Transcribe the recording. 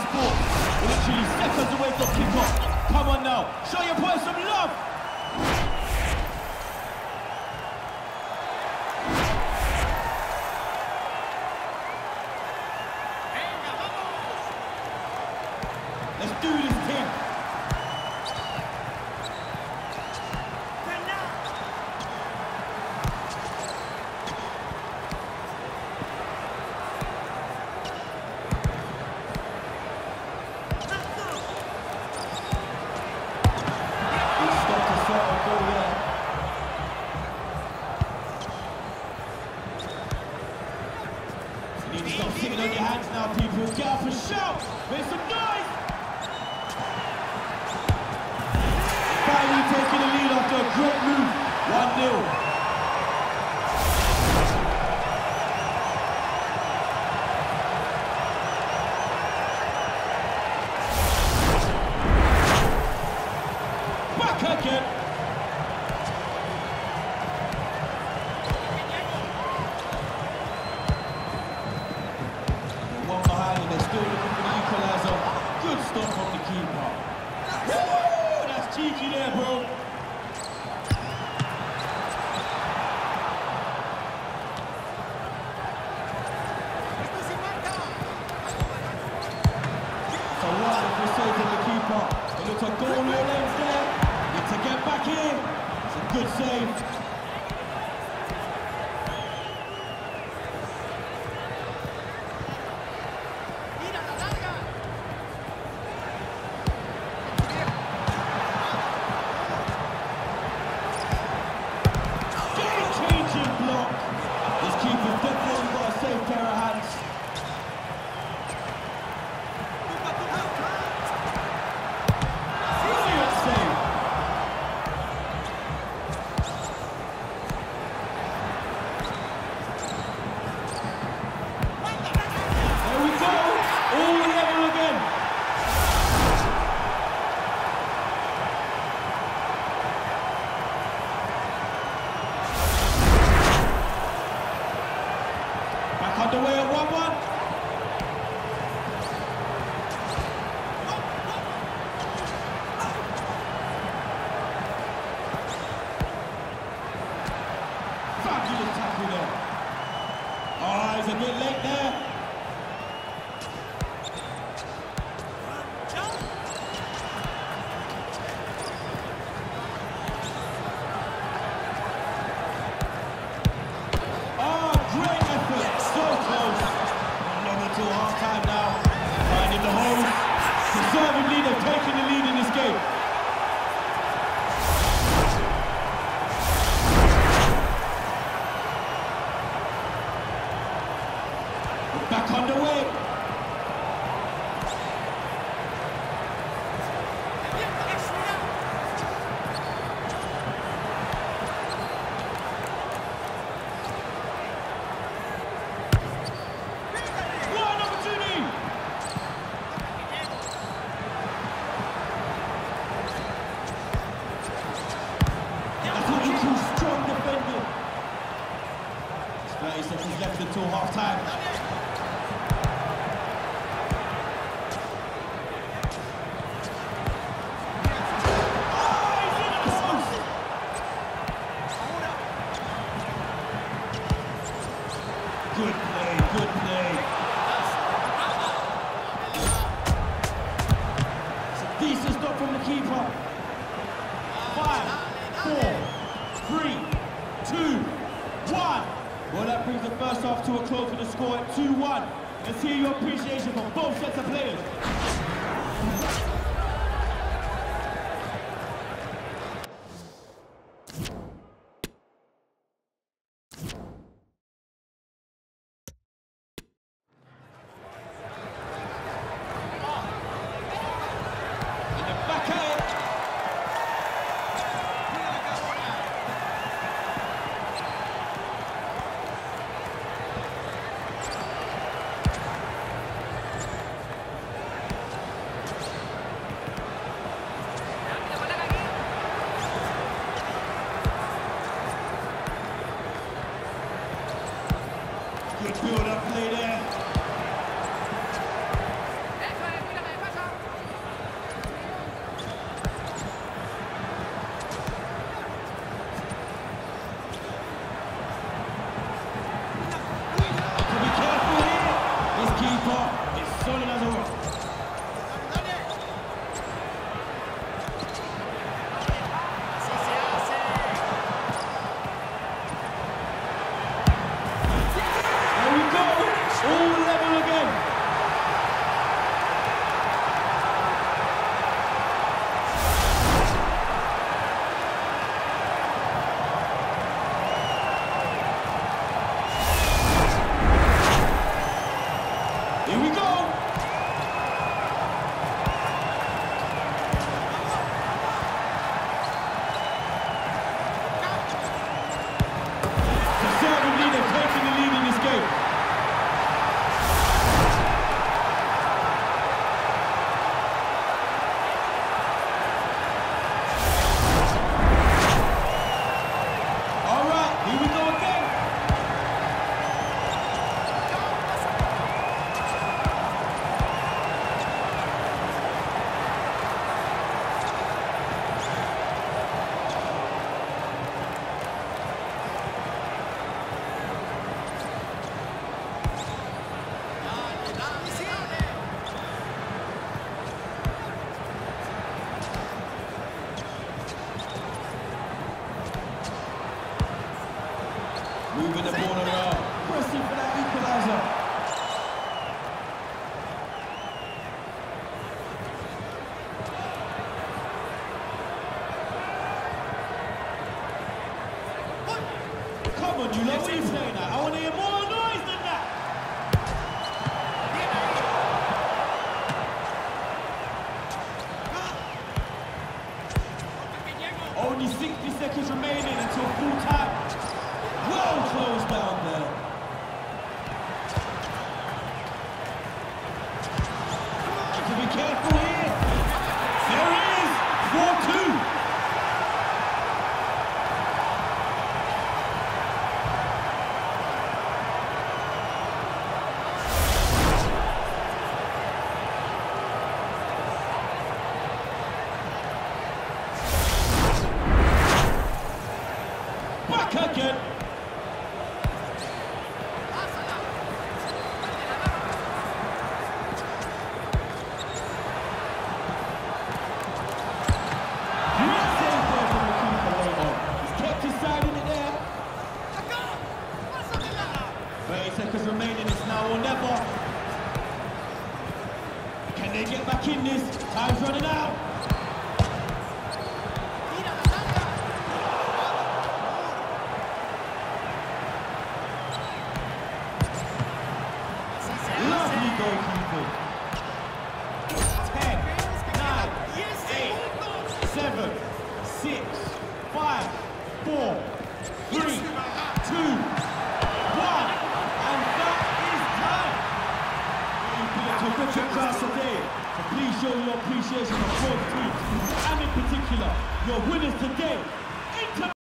sport. We're literally seconds away from kick-off. Come on now, show your boys some love. Let's do this, team. You need to stop sitting on your hands now, people. Get up and shout. Make some noise. Finally taking the lead after a great move. 1-0. Back again. One behind and they're still looking for the equaliser. Good stop from the keeper. Woo! That's cheeky there, bro. It's a wonderful save from the keeper. It looks like goal near ends there. Need to get back in. It's a good save. Underway at 1-1. Fabulous tackle there. Oh, he's a bit late there. Until half-time now, finding the hole. Deservedly, they've taken the lead in this game. We're back underway. Strong defending. 30 seconds left until half-time. Good play, good play. It's a decent stop from the keeper. 5, 4, 3, 2, 1. Well, that brings the first half to a close with the score at 2-1. Let's hear your appreciation for both sets of players. Here we go. Conservatively, they're taking the lead in this game. All right, here we go again. Moving the ball around, pressing for that equaliser. Come on, you lot, what are you saying that? I want to hear more noise than that. Only 60 seconds remaining until full time. Well closed down there. Need to be careful here. There it is, 4-2. Back again. Seconds remaining, it's now or never. Can they get back in this? Time's running out. Lovely goalkeeping. 10, 9, 8, 7, 6, 5, 4, 3, 2, 1. Terrific class today. So please show your appreciation of both teams, and in particular, your winners today.